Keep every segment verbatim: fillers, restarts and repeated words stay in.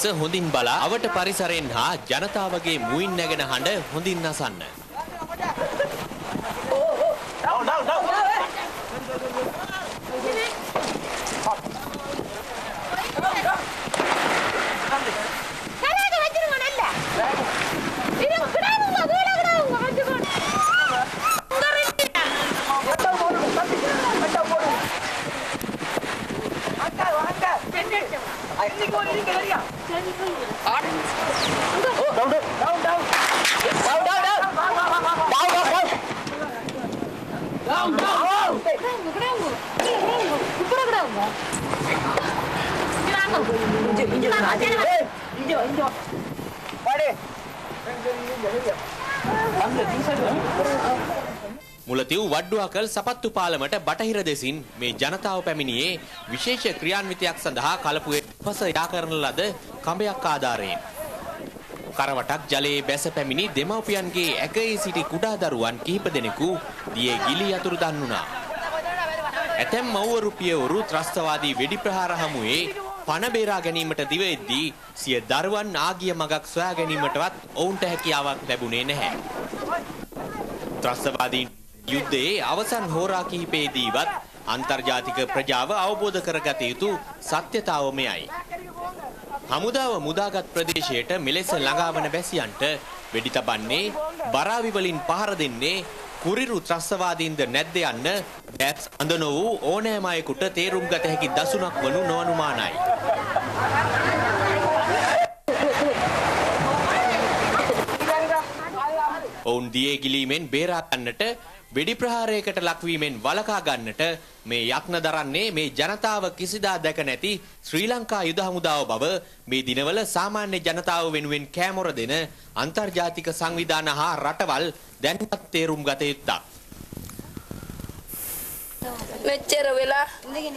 හොඳින් බලා අවට පරිසරයෙන් හා ජනතාවගේ මුයින් නැගෙන හඬ හොඳින් අසන්න. මුලතිව් වඩ්ඩුවකල් සපත්තු පාලමට බටහිර දෙසින් මේ ජනතාව පැමිණියේ විශේෂ ක්‍රියාන්විතයක් සඳහා කලපුවේ පස යා කරන ලද කඹයක් ආධාරයෙන්. කරවටක් ජලයේ බැස පැමිණි දෙමව්පියන්ගේ ඇකේ සිටි කුඩා දරුවන් කිහිප දෙනෙකු දියේ ගිලී අතුරුදන් වුණා. ඇතැම් මව්වරු පියවරු ත්‍රස්තවාදී වෙඩි ප්‍රහාර හමුවේ පණ බේරා ගැනීමට දිව එද්දී සිය දරුවන් ආගිය මගක් සොයා ගැනීමටවත් ඔවුන්ට හැකියාවක් ලැබුණේ නැහැ. ත්‍රස්තවාදීන් යුද්ධයේ අවසන් හෝරා කිහිපයේදීවත් අන්තර්ජාතික ප්‍රජාව අවබෝධ කරගත යුතු සත්‍යතාව මෙයයි. හමුදාව මුදාගත් ප්‍රදේශයට මෙලෙස ළඟාවන බැසියන්ට වෙඩි තබන්නේ බරාවි වලින් පහර දෙන්නේ කුරිරු ත්‍රස්තවාදීන්ද නැද්ද යන්න දැස් අඳ නො වූ ඕනෑම අයෙකුට තේරුම් ගත හැකි දසුනක් වනු නොඅනුමානයි. ඔවුන් දියේ ගිලීමෙන් බේරා ගන්නට වෙඩි ප්‍රහාරයකට ලක්වීමෙන් වළකා ගන්නට මේ යත්න දරන්නේ මේ ජනතාව කිසිදා දැක නැති ශ්‍රී ලංකා යුද හමුදාව බව මේ දිනවල සාමාන්‍ය ජනතාව වෙනුවෙන් කෑමොර දෙන අන්තර්ජාතික සංවිධාන හා රටවල් දැන්වත් තේරුම් ගත යුත්තක්. මෙච්චර වෙලා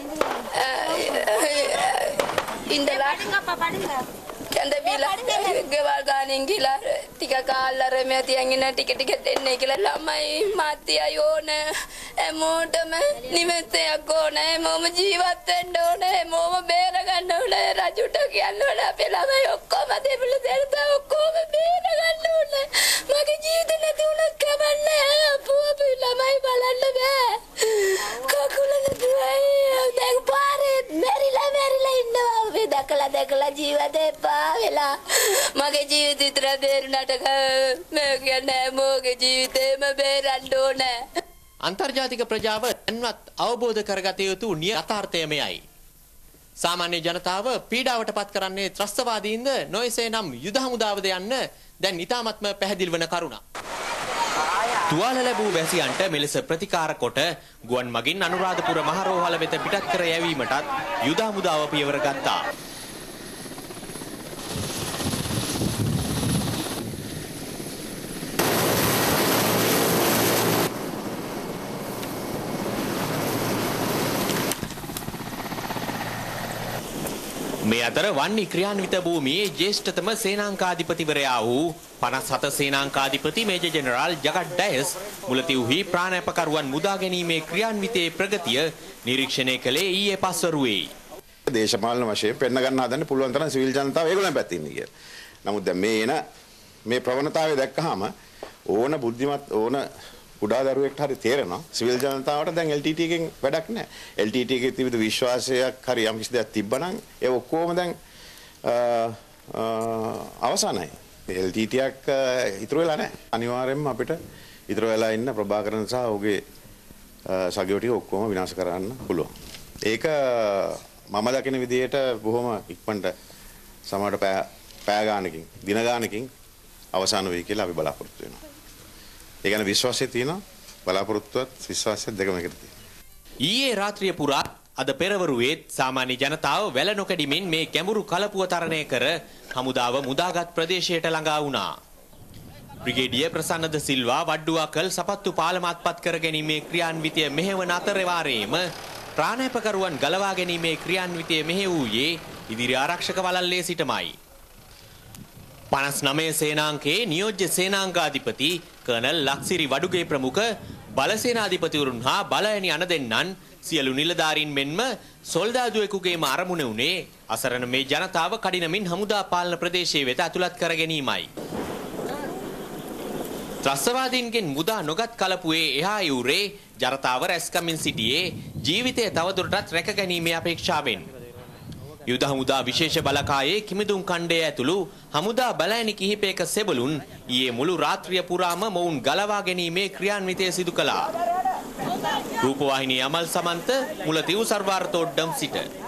ඉඳලා කැඳ බීලා ගෙවල් ගානින් ගිහලා ටික කාලර මේ තියන් ඉන්න ටික ටික දෙන්නේ කියලා ළමයි මාත්‍යයි ඕන හැමෝටම නිමෙතයක් ඕන හැමෝම ජීවත් වෙන්න ඕන හැමෝම බේර ගන්න ඕන රජුට කියන්න ඕන අපේ ළමයි ඔක්කොම දෙවිල දෙරත ඔක්කොම බේර ගන්න ඕන මගේ ජීවිතේ නැති වුණත් කමන්නේ අපෝ අපේ ළමයි බලන්න බෑ කකුල නැතුවයි දැන් පාරේ මෙරිලා මෙරිලා ඉන්නවා අපි දැකලා දැකලා ජීවිතේ වෙලා මගේ ජීවිතය විතර බේරුණාට මම කියන්නේ මොගේ ජීවිතේම බේරන්න ඕන. අන්තර්ජාතික ප්‍රජාව දැන්වත් අවබෝධ කරගත යුතු යථාර්ථය මෙයයි. සාමාන්‍ය ජනතාව පීඩාවට පත් කරන්නේ ත්‍රස්තවාදීන්ද නොයසේ නම් යුද හමුදාවද යන්න දැන් ඉතාමත්ම පැහැදිලි වන කරුණක්. තුවාල ලැබූ වැසියන්ට මෙලෙස ප්‍රතිකාර කොට ගුවන් මගින් අනුරාධපුර මහරෝහල වෙත පිටත් කර යැවීමටත් යුද හමුදාව පියවර ගත්තා. මේ අතර වන්නි ක්‍රියාන්විත භූමියේ ජ්‍යෙෂ්ඨතම සේනාංකාධිපතිවරයා වූ පනස් හත සේනාංකාධිපති මේජර් ජෙනරාල් ජගත් ඩයස් මුලතිව්හි ප්‍රාණාපකරුවන් මුදා ගැනීමේ ක්‍රියාන්විතයේ ප්‍රගතිය නිරීක්ෂණය කළේ ඊයේ පස්වරුවේ. දේශපාලන වශයෙන් පෙන්න ගන්න හදන්න පුළුවන් තරම් සිවිල් ජනතාව ඒගොල්ලන් පැත්තේ ඉන්නේ කියලා. නමුත් දැන් මේ එන මේ ප්‍රවණතාවය දැක්කහම ඕන බුද්ධිමත් ඕන කුඩා දරුවෙක්ට හරි තේරෙනවා සිවිල් ජනතාවට දැන් එල් ටී ටී එකෙන් වැඩක් නැහැ. එල් ටී ටී එකේ තිබිට විශ්වාසයක් හරි යම් කිසි දෙයක් තිබ්බනම් ඒ ඔක්කොම දැන් අවසానයි. එල් ටී ටී එකක් ඉතුරු වෙලා නැහැ. අනිවාර්යයෙන්ම අපිට ඉතුරු වෙලා ඉන්න ප්‍රභාකරන් සහ ඔහුගේ සගයෝ ටික ඔක්කොම විනාශ කරන්න පුළුවන්. ඒක මම දකින විදිහට බොහොම ඉක්මනට සමහරට පෑ පෑ ගානකින් දින ගානකින් අවසන් වෙයි කියලා අපි බලාපොරොත්තු වෙනවා. ඒ කියන්නේ විශ්වාසය තියෙනවා බලාපොරොත්තුවත් විශ්වාසයත් දෙකම එකට තියෙනවා. ඊයේ රාත්‍රිය පුරා අද පෙරවරුවේත් සාමාන්‍ය ජනතාව වැල නොකඩිමින් මේ ගැඹුරු කලපුව තරණය කර හමුදාව මුදාගත් ප්‍රදේශයට ළඟා වුණා. බ්‍රිගේඩියර් ප්‍රසන්නද සිල්වා වඩ්ඩුවකල් සපත්තු පාලම අත්පත් කර ගැනීමේ ක්‍රියාන්විතය මෙහෙවන අතර වාරයේම ප්‍රාණාපකරුවන් ගලවා ගැනීමේ ක්‍රියාන්විතය මෙහෙවූයේ ඉදිරි ආරක්ෂක වළල්ලේ සිටමයි. පනස් නවය සේනාංකයේ නියෝජ්‍ය සේනාංකාධිපති කර්නල් ලක්සිරි වඩුගේ ප්‍රමුඛ බලසේනාධිපතිවරුන් හා බලඇණි අණ දෙන්නන් සියලු නිලධාරීන් මෙන්ම සොල්දාදුවෙකුගේම අරමුණ වුණේ අසරණ මේ ජනතාව කඩිනමින් හමුදා පාලන ප්‍රදේශයේ වෙත ඇතුළත් කර ගැනීමයි. ත්‍රස්තවාදීන්ගෙන් මුදා නොගත් කලපුවේ එහා යුරේ ජනතාව රැස්කමින් සිටියේ ජීවිතය තවදුරටත් රැකගැනීමේ අපේක්ෂාවෙන්. යුද හමුදා විශේෂ බලකායේ කිමිදුම් කණ්ඩය ඇතුළු හමුදා බලෑනි කිහිපයක සෙබළුන් ඊයේ මුළු රාත්‍රිය පුරාම මොවුන් ගලවා ගැනීමේ ක්‍රියාන්විතය සිදු කළා. රූපවාහිනී අමල් සමන්ත මුලතිව් සර්වාර්ථෝඩ්ඩම් සිට